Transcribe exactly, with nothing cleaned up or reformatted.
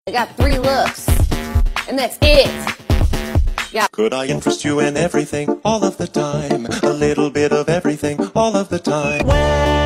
I got three looks, and that's it. Yeah. Could I interest you in everything, all of the time? A little bit of everything, all of the time. Well